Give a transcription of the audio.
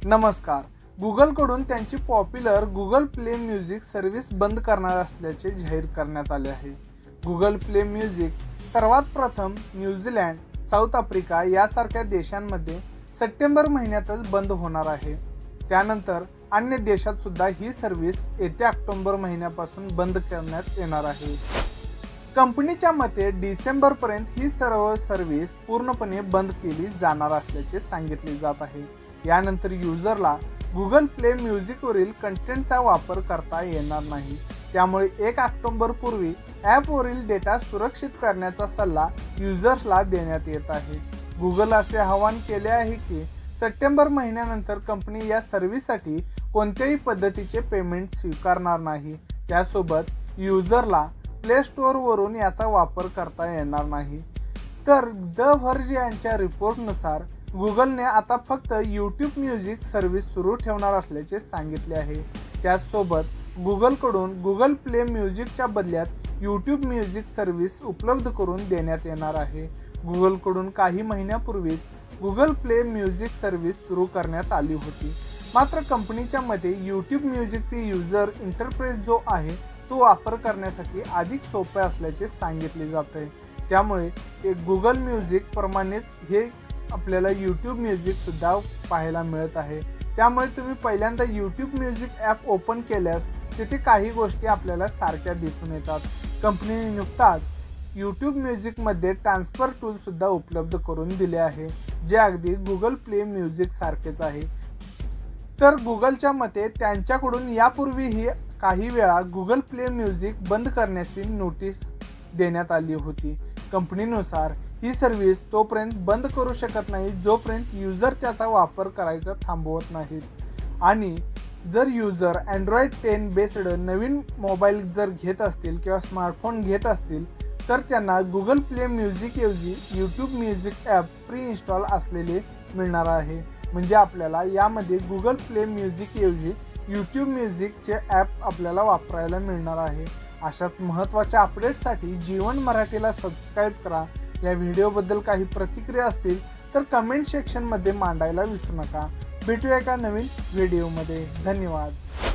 नमस्कार. गुगलकडून त्यांची popular Google play music service बंद करणार असल्याचे जाहीर करण्यात आले आहे. गुगल प्ले म्युझिक सर्वात प्रथम न्यूझीलंड, साऊथ आफ्रिका यासारख्या देशांमध्ये सप्टेंबर महिन्यातच बंद होणार आहे. त्यानंतर अन्य देशात सुद्धा ही सर्व्हिस येत्या ऑक्टोबर महिन्यापासून बंद करण्यात येणार आहे. कंपनीच्या मते डिसेंबरपर्यंत ही सर्व सर्व्हिस पूर्णपणे बंद केली जाणार असल्याचे सांगितले जात आहे. यानंतर युजरला गुगल प्ले म्युझिकवरील कंटेंटचा वापर करता येणार नाही. त्यामुळे 1 ऑक्टोबरपूर्वी ॲपवरील डेटा सुरक्षित करण्याचा सल्ला युजर्सला देण्यात येत आहे. गुगल असे आवाहन केले आहे की सप्टेंबर महिन्यानंतर कंपनी या सर्व्हिससाठी कोणत्याही पद्धतीचे पेमेंट स्वीकारणार नाही. त्यासोबत युजरला प्ले स्टोअरवरून याचा वापर करता येणार नाही. तर द व्हर्ज यांच्या रिपोर्टनुसार गुगलने आता फक्त यूट्यूब म्युझिक सर्व्हिस सुरू ठेवणार असल्याचे सांगितले आहे. त्याचसोबत गुगलकडून गुगल प्ले म्युझिकच्या बदल्यात यूट्यूब म्युझिक सर्व्हिस उपलब्ध करून देण्यात येणार आहे. गुगलकडून काही महिन्यापूर्वीच गुगल प्ले म्युझिक सर्व्हिस सुरू करण्यात आली होती. मात्र कंपनीच्या मते यूट्यूब म्युझिकचे युजर इंटरफेस जो आहे तो वापर करण्यासाठी अधिक सोपे असल्याचे सांगितले जात आहे. त्यामुळे गुगल म्युझिक प्रमाणेच हे आपल्याला यूट्यूब म्युझिकसुद्धा पाहायला मिळत आहे. त्यामुळे तुम्ही पहिल्यांदा यूट्यूब म्युझिक ॲप ओपन केल्यास तिथे काही गोष्टी आपल्याला सारख्या दिसून येतात. कंपनीने नुकताच यूट्यूब म्युझिकमध्ये ट्रान्सफर टूलसुद्धा उपलब्ध करून दिले आहे, जे अगदी गुगल प्ले म्युझिक सारखेच आहे. तर गुगलच्या मते त्यांच्याकडून यापूर्वीही काही वेळा गुगल प्ले म्युझिक बंद करण्याची नोटीस देण्यात आली होती. कंपनीनुसार ही सर्व्हिस तोपर्यंत बंद करू शकत नाही जोपर्यंत युजर त्याचा वापर करायचा थांबवत नाहीत. आणि जर युजर अँड्रॉइड 10 बेस्ड नवीन मोबाईल जर घेत असतील किंवा स्मार्टफोन घेत असतील तर त्यांना गुगल प्ले म्युझिकऐवजी YouTube music app pre install असलेले मिळणार आहे. म्हणजे आपल्याला यामध्ये गुगल प्ले म्युझिकऐवजी यूट्यूब म्युझिकचे ॲप आपल्याला वापरायला मिळणार आहे. अशाच महत्त्वाच्या अपडेट्ससाठी जीवन मराठीला सबस्क्राईब करा. या व्हिडिओबद्दल काही प्रतिक्रिया असतील तर कमेंट सेक्शनमध्ये मांडायला विसरू नका. भेटूया एका नवीन व्हिडिओमध्ये. धन्यवाद.